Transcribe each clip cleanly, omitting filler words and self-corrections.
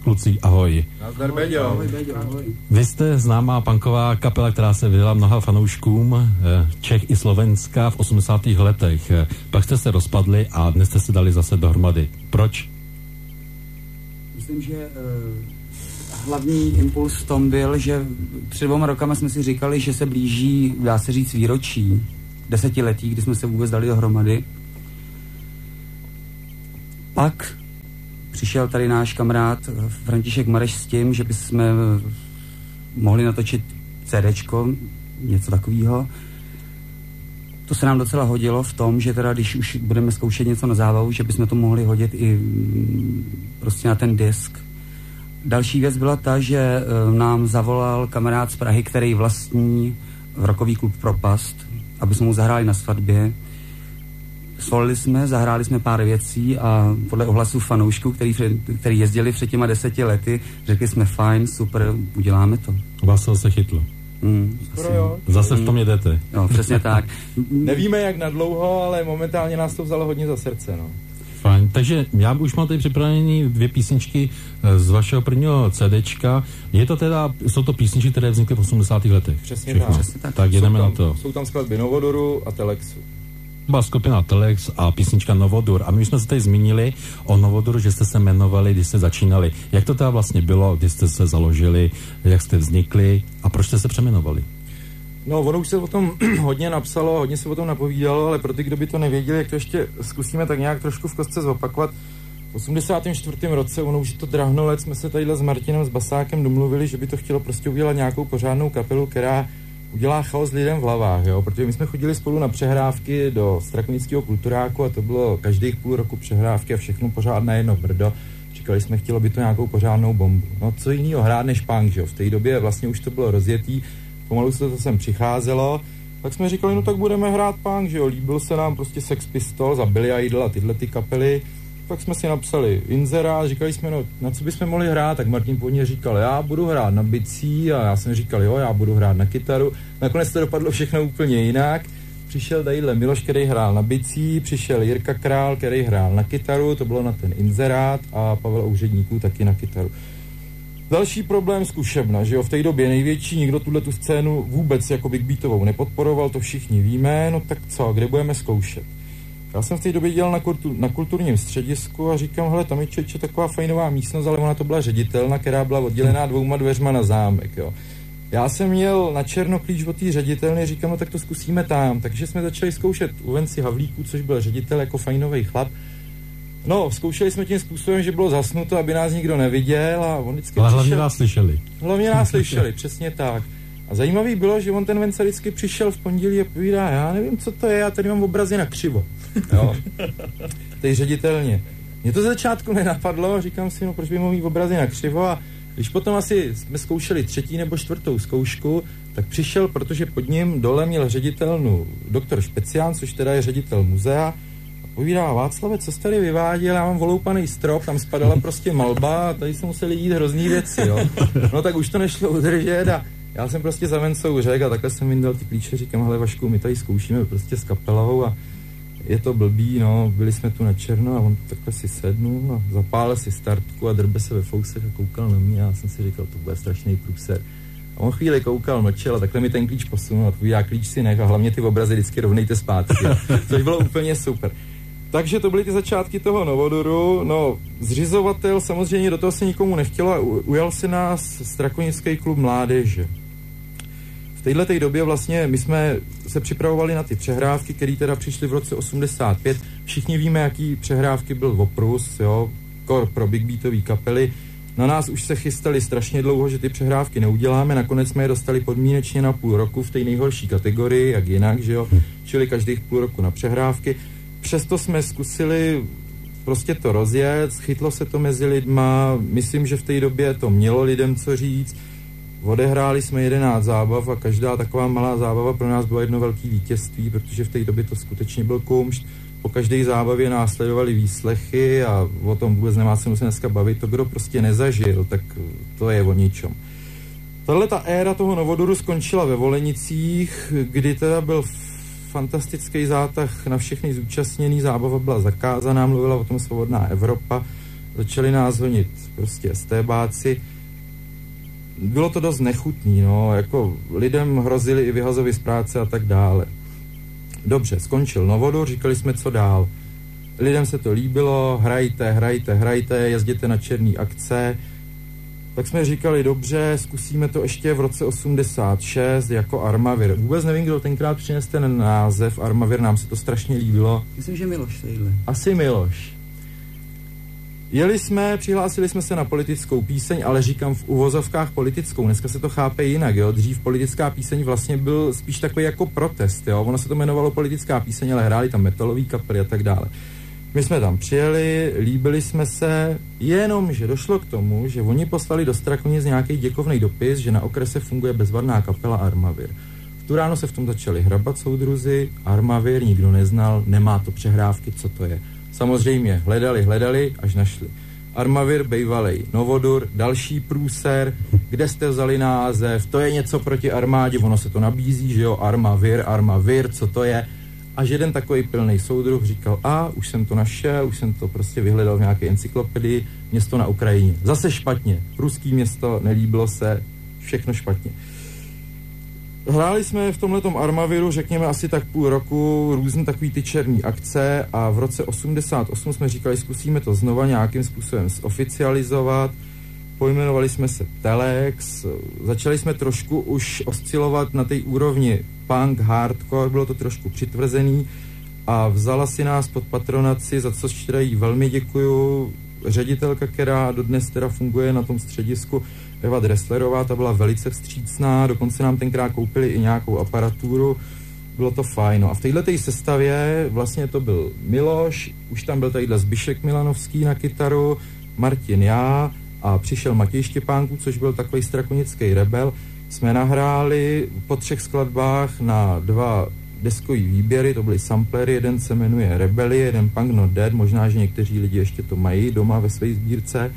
Kluci, ahoj. Nazdar, Beďo. Ahoj, Beďo, ahoj. Vy jste známá punková kapela, která se vydala mnoha fanouškům Čech i Slovenska v 80. letech. Pak jste se rozpadli a dnes jste se dali zase dohromady. Proč? Myslím, že hlavní impuls v tom byl, že před 2 rokama jsme si říkali, že se blíží, dá se říct, výročí 10letí, kdy jsme se vůbec dali dohromady. Pak přišel tady náš kamarád František Mareš s tím, že bychom mohli natočit CDčko, něco takového. To se nám docela hodilo v tom, že teda když už budeme zkoušet něco na zábavu, že bychom to mohli hodit i prostě na ten disk. Další věc byla ta, že nám zavolal kamarád z Prahy, který vlastní rockový klub Propast, aby jsme mu zahráli na svatbě. Svolili jsme, zahráli jsme pár věcí a podle ohlasů fanoušků, který jezdili před těma 10 lety, řekli jsme fajn, super, uděláme to. Vás to se chytlo. Zase v tom jedete. No, přesně tak. Nevíme jak na dlouho, ale momentálně nás to vzalo hodně za srdce, no. Fajn, takže já už mám tady připravený 2 písničky z vašeho prvního CDčka. Jsou to písničky, které vznikly v 80. letech? Přesně tak. Tak jedeme na to. Jsou tam skladby Novodoru a Telexu. Byla skupina Telex a písnička Novodur. A my jsme se tady zmínili o Novodoru, že jste se jmenovali, když jste začínali. Jak to teda vlastně bylo, když jste se založili, jak jste vznikli a proč jste se přeměnovali? No, ono už se o tom hodně napsalo, hodně se o tom napovídalo, ale pro ty, kdo by to nevěděli, jak to ještě zkusíme tak nějak trošku v kostce zopakovat. V 84. roce, ono už je to drahno let, jsme se tadyhle s Martinem, s basákem domluvili, že by to chtělo prostě udělat nějakou pořádnou kapelu, která udělá chaos lidem v hlavách, jo? Protože my jsme chodili spolu na přehrávky do Strakonického kulturáku a to bylo každých půl roku přehrávky a všechno pořád na jedno brdo. Říkali jsme, chtělo by to nějakou pořádnou bombu. No co jinýho hrát než punk, že jo? V té době vlastně už to bylo rozjetý, pomalu se to sem přicházelo, tak jsme říkali, no tak budeme hrát punk, že jo? Líbil se nám prostě Sex Pistols a Billy Idol a tyhle ty kapely. Tak jsme si napsali inzerát, říkali jsme, no na co bychom mohli hrát, tak Martin původně říkal, já budu hrát na bicí a já jsem říkal, jo, já budu hrát na kytaru. Nakonec to dopadlo všechno úplně jinak. Přišel tadyhle Miloš, který hrál na bicí, přišel Jirka Král, který hrál na kytaru, to bylo na ten inzerát a Pavel Ouředníků taky na kytaru. Další problém zkušebna, že jo, v té době největší, nikdo tu scénu vůbec jako Big Beatovou nepodporoval, to všichni víme, no tak co, kde budeme zkoušet? Já jsem v té době dělal na kulturním středisku a říkám, hele, tam je Čeče taková fajnová místnost, ale ona to byla ředitelna, která byla oddělená 2 dveřma na zámek, jo. Já jsem měl na černo klíč od té ředitelny, říkám, no tak to zkusíme tam, takže jsme začali zkoušet u Venci Havlíku, což byl ředitel jako fajnový chlap. No, zkoušeli jsme tím způsobem, že bylo zasnuto, aby nás nikdo neviděl a on vždycky ale hlavně nás slyšeli. Hlavně nás slyšeli, přesně tak. A zajímavý bylo, že on ten Venca vždycky přišel v pondělí a povídá, já nevím, co to je, já tady mám obrazy na křivo. Jo. Tej ředitelně. Mě to ze začátku nenapadlo, říkám si, no proč by mohl mít obrazy na křivo a když potom asi jsme zkoušeli 3. nebo 4. zkoušku, tak přišel, protože pod ním dole měl ředitelnu doktor Špecián, což teda je ředitel muzea, a povídá, Václave, co jsi tady vyváděl, já mám voloupaný strop, tam spadala prostě malba a tady se museli jít hrozný věci, jo. No tak už to nešlo udržet a já jsem prostě za Vencou řekl a takhle jsem vyndal ty klíče, říkám, hele Vašku, my tady zkoušíme prostě s kapelou a je to blbý, no, byli jsme tu na černo a on takhle si sednul a zapálil si startku a drbe se ve fousech a koukal na mě a já jsem si říkal, to bude strašný průser. A on chvíli koukal, mlčel a takhle mi ten klíč posunul a povídá, klíč si nech a hlavně ty obrazy vždycky rovnejte zpátky, což bylo úplně super. Takže to byly ty začátky toho Novodoru, no, zřizovatel samozřejmě do toho se nikomu nechtělo a ujal se nás Strakonický klub mládeže. V této době vlastně my jsme se připravovali na ty přehrávky, které teda přišly v roce 85. Všichni víme, jaký přehrávky byl oprus, jo, pro Big Beatový kapely. Na nás už se chystali strašně dlouho, že ty přehrávky neuděláme, nakonec jsme je dostali podmínečně na půl roku v té nejhorší kategorii, jak jinak, že jo, čili každých půl roku na přehrávky. Přesto jsme zkusili prostě to rozjet, chytlo se to mezi lidma, myslím, že v té době to mělo lidem co říct. Odehráli jsme 11 zábav a každá taková malá zábava pro nás byla jedno velké vítězství, protože v té době to skutečně byl kumšt. Po každé zábavě následovaly výslechy a o tom vůbec nemá cenu se dneska bavit. To, kdo prostě nezažil, tak to je o ničem. Tahle ta éra toho Novodoru skončila ve Volenicích, kdy teda byl fantastický zátah na všechny zúčastněný, zábava byla zakázaná, mluvila o tom Svobodná Evropa. začali nás honit prostě estébáci. Bylo to dost nechutný, no, jako lidem hrozili i vyhazovy z práce a tak dále. Dobře, skončil Novodur, říkali jsme, co dál. Lidem se to líbilo, hrajte, jezděte na černý akce. Tak jsme říkali, dobře, zkusíme to ještě v roce 86 jako Armavir. Vůbec nevím, kdo tenkrát přines ten název Armavir, nám se to strašně líbilo. Myslím, že Miloš Sejle. Asi Miloš. Jeli jsme, přihlásili jsme se na politickou píseň, ale říkám v uvozovkách politickou, dneska se to chápe jinak, jo. Dřív politická píseň vlastně byl spíš takový jako protest, jo. Ono se to jmenovalo politická píseň, ale hráli tam metalový kapely a tak dále. My jsme tam přijeli, líbili jsme se, jenomže došlo k tomu, že oni poslali do Strakonic nějaký děkovný dopis, že na okrese funguje bezvadná kapela Armavir. V tu ráno se v tom začali hrabat soudruzi, Armavir nikdo neznal, nemá to přehrávky, co to je. Samozřejmě hledali, až našli. Armavir, bejvalej Novodur, další průser, kde jste vzali název, to je něco proti armádě, ono se to nabízí, že jo, Armavir, co to je. Až jeden takový pilnej soudruh říkal, už jsem to našel, už jsem to prostě vyhledal v nějaké encyklopedii, město na Ukrajině. Zase špatně, ruský město, nelíbilo se, všechno špatně. Hráli jsme v tomhletom Armaviru, řekněme asi tak půl roku, různý takový ty černý akce a v roce 88 jsme říkali, zkusíme to znova nějakým způsobem zoficializovat. Pojmenovali jsme se Telex, začali jsme trošku už oscilovat na té úrovni punk, hardcore, bylo to trošku přitvrzený a vzala si nás pod patronaci, za což teda jí velmi děkuju, ředitelka, která dodnes teda funguje na tom středisku, Eva Dresslerová, ta byla velice vstřícná, dokonce nám tenkrát koupili i nějakou aparaturu, bylo to fajn. No a v této sestavě vlastně to byl Miloš, už tam byl tadyhle Zbyšek Milanovský na kytaru, Martin, já a přišel Matěj Štěpánků, což byl takový strakonický rebel. Jsme nahráli po 3 skladbách na 2 deskový výběry, to byly samplery, jeden se jmenuje Rebellie, jeden Punk Not Dead, možná, že někteří lidi ještě to mají doma ve své sbírce.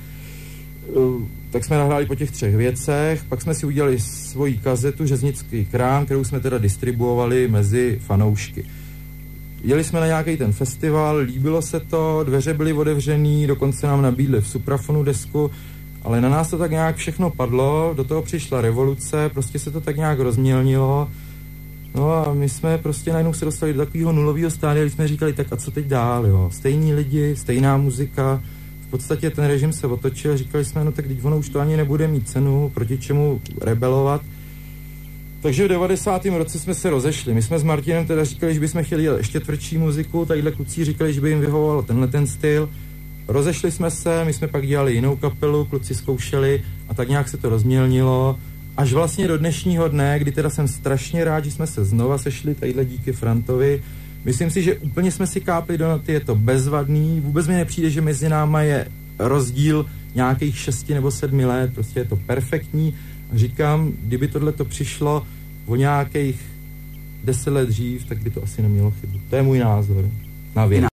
Tak jsme nahráli po těch 3 věcech, pak jsme si udělali svoji kazetu Řeznický krám, kterou jsme teda distribuovali mezi fanoušky. Jeli jsme na nějaký ten festival, líbilo se to, dveře byly otevřený, dokonce nám nabídli v Suprafonu desku, ale na nás to tak nějak všechno padlo, do toho přišla revoluce, prostě se to tak nějak rozmělnilo. No a my jsme prostě najednou se dostali do takového nulového stádia, kdy jsme říkali, tak a co teď dál, jo? Stejní lidi, stejná muzika, v podstatě ten režim se otočil, říkali jsme, no tak teď ono už to ani nebude mít cenu, proti čemu rebelovat. Takže v 90. roce jsme se rozešli. My jsme s Martinem teda říkali, že bychom chtěli dělat ještě tvrdší muziku, tadyhle kluci říkali, že by jim vyhovoval tenhle ten styl. Rozešli jsme se, my jsme pak dělali jinou kapelu, kluci zkoušeli a tak nějak se to rozmělnilo. Až vlastně do dnešního dne, kdy teda jsem strašně rád, že jsme se znova sešli, tadyhle díky Frantovi. Myslím si, že úplně jsme si kápli do noty, je to bezvadný, vůbec mi nepřijde, že mezi náma je rozdíl nějakých 6 nebo 7 let, prostě je to perfektní. A říkám, kdyby tohleto přišlo o nějakých 10 let dřív, tak by to asi nemělo chybu. To je můj názor na věc.